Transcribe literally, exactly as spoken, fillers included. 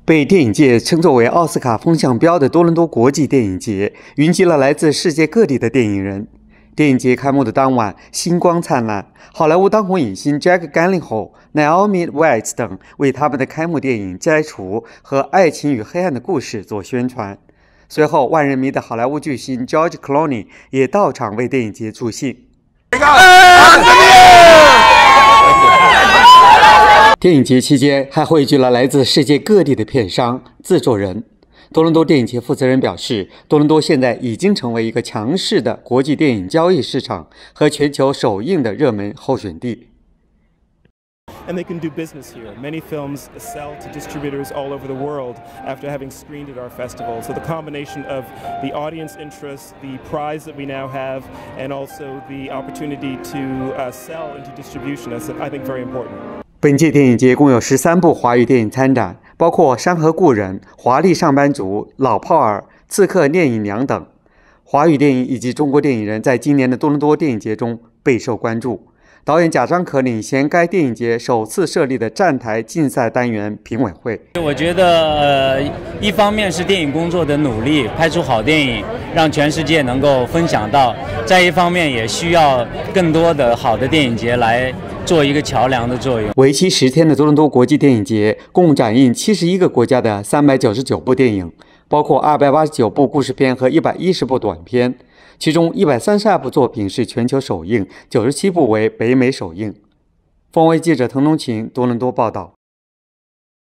被电影界称作为奥斯卡风向标的多伦多国际电影节，云集了来自世界各地的电影人。电影节开幕的当晚，星光灿烂，好莱坞当红影星 Jack Gyllenhaal、Naomi Watts 等为他们的开幕电影《摘除》和《爱情与黑暗的故事》做宣传。随后，万人迷的好莱坞巨星 George Clooney 也到场为电影节助兴。电影节期间还汇聚了来自世界各地的片商、制作人。多伦多电影节负责人表示，多伦多现在已经成为一个强势的国际电影交易市场和全球首映的热门候选地。 And they can do business here. Many films sell to distributors all over the world after having screened at our festival. So the combination of the audience interest, the prize that we now have, and also the opportunity to uh, sell into distribution is, I think, very important. 本届电影节共有十三部华语电影参展，包括《山河故人》《华丽上班族》《老炮儿》《刺客聂隐娘》等。华语电影以及中国电影人在今年的多伦多电影节中备受关注。导演贾樟柯领衔该电影节首次设立的站台竞赛单元评委会。 我觉得，呃，一方面是电影工作的努力，拍出好电影，让全世界能够分享到；再一方面，也需要更多的好的电影节来做一个桥梁的作用。 为期十天的多伦多国际电影节共展映七十一个国家的三百九十九部电影，包括二百八十九部故事片和一百一十部短片。其中一百三十二部作品是全球首映，九十七部为北美首映。凤卫记者滕东晴多伦多报道。